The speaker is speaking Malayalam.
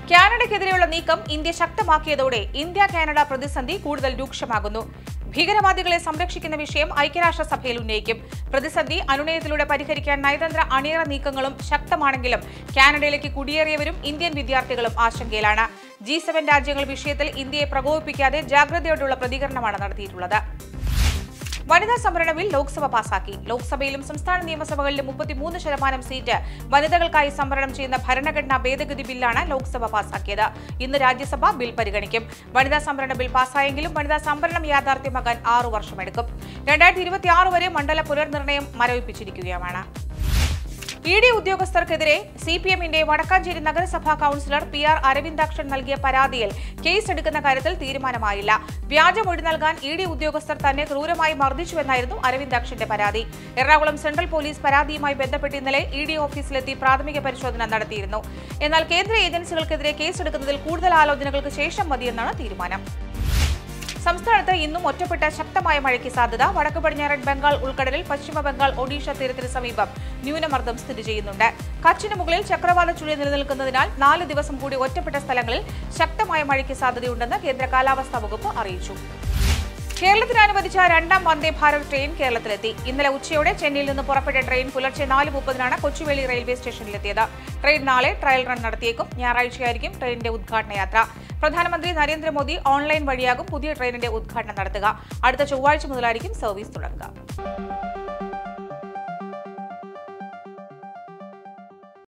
കാനഡയ്ക്കെതിരെയുള്ള നീക്കം ഇന്ത്യ ശക്തമാക്കിയതോടെ ഇന്ത്യ-കാനഡ പ്രതിസന്ധി കൂടുതൽ രൂക്ഷമാകുന്നു. ഭീകരവാദികളെ സംരക്ഷിക്കുന്ന വിഷയം ഐക്യരാഷ്ട്രസഭയിൽ ഉന്നയിക്കും. പ്രതിസന്ധി അനുനയത്തിലൂടെ പരിഹരിക്കാൻ നയതന്ത്ര അണിയറ നീക്കങ്ങളും ശക്തമാണെങ്കിലും കാനഡയിലേക്ക് കുടിയേറിയവരും ഇന്ത്യൻ വിദ്യാർത്ഥികളും ആശങ്കയിലാണ്. G7 രാജ്യങ്ങൾ വിഷയത്തിൽ ഇന്ത്യയെ പ്രകോപിപ്പിക്കാതെ ജാഗ്രതയോടെയുള്ള പ്രതികരണമാണ് നടത്തിയിട്ടുള്ളത്. വനിതാ സംവരണ ബിൽ ലോക്സഭ പാസാക്കി. ലോക്സഭയിലും സംസ്ഥാന നിയമസഭകളിലും 33% സീറ്റ് വനിതകൾക്കായി സംവരണം ചെയ്യുന്ന ഭരണഘടനാ ഭേദഗതി ബില്ലാണ് ലോക്സഭ പാസാക്കിയത്. ഇന്ന് രാജ്യസഭ ബിൽ പരിഗണിക്കും. വനിതാ സംവരണ ബിൽ പാസായെങ്കിലും വനിതാ സംവരണം യാഥാർത്ഥ്യമാകാൻ 6 വർഷമെടുക്കും. 2026 വരെ മണ്ഡല പുനർനിർണയം മരവിപ്പിച്ചിരിക്കുകയാണ്. ED ഉദ്യോഗസ്ഥർക്കെതിരെ CPMന്റെ വടക്കാഞ്ചേരി നഗരസഭാ കൌൺസിലർ PR അരവിന്ദാക്ഷൻ നൽകിയ പരാതിയിൽ കേസെടുക്കുന്ന കാര്യത്തിൽ തീരുമാനമായില്ല. വ്യാജമൊഴി നൽകാൻ ED ഉദ്യോഗസ്ഥർ തന്നെ ക്രൂരമായി മർദ്ദിച്ചുവെന്നായിരുന്നു അരവിന്ദാക്ഷന്റെ പരാതി. എറണാകുളം സെൻട്രൽ പോലീസ് പരാതിയുമായി ബന്ധപ്പെട്ട് ഇന്നലെ ED ഓഫീസിലെത്തി പ്രാഥമിക പരിശോധന നടത്തിയിരുന്നു. എന്നാൽ കേന്ദ്ര ഏജൻസികൾക്കെതിരെ കേസെടുക്കുന്നതിൽ കൂടുതൽ ആലോചനകൾക്ക് ശേഷം മതിയെന്നാണ് തീരുമാനം. സംസ്ഥാനത്ത് ഇന്നും ഒറ്റപ്പെട്ട ശക്തമായ മഴയ്ക്ക് സാധ്യത. വടക്ക് പടിഞ്ഞാറൻ ബംഗാൾ ഉൾക്കടലിൽ പശ്ചിമ ബംഗാൾ ഒഡീഷ തീരത്തിന് സമീപം ന്യൂനമർദ്ദം സ്ഥിതി ചെയ്യുന്നുണ്ട്. കച്ചിന് മുകളിൽ ചക്രവാത ചുഴി നിലനിൽക്കുന്നതിനാൽ 4 ദിവസം കൂടി ഒറ്റപ്പെട്ട സ്ഥലങ്ങളിൽ ശക്തമായ മഴയ്ക്ക് സാധ്യതയുണ്ടെന്ന് കേന്ദ്ര കാലാവസ്ഥാ വകുപ്പ് അറിയിച്ചു. കേരളത്തിന് അനുവദിച്ച 2ാം വന്ദേ ഭാരത് ട്രെയിൻ കേരളത്തിലെത്തി. ഇന്നലെ ഉച്ചയോടെ ചെന്നൈയിൽ നിന്ന് പുറപ്പെട്ട ട്രെയിൻ പുലർച്ചെ 4:30 കൊച്ചുവേളി റെയിൽവേ സ്റ്റേഷനിലെത്തിയത്. ട്രെയിൻ നാളെ ട്രയൽ റൺ നടത്തിയേക്കും. ഞായറാഴ്ചയായിരിക്കും ട്രെയിനിന്റെ ഉദ്ഘാടന യാത്ര. പ്രധാനമന്ത്രി നരേന്ദ്രമോദി ഓൺലൈൻ വഴിയാകും പുതിയ ട്രെയിനിന്റെ ഉദ്ഘാടനം നടത്തുക. അടുത്ത ചൊവ്വാഴ്ച മുതലായിരിക്കും സർവീസ് തുടങ്ങുക.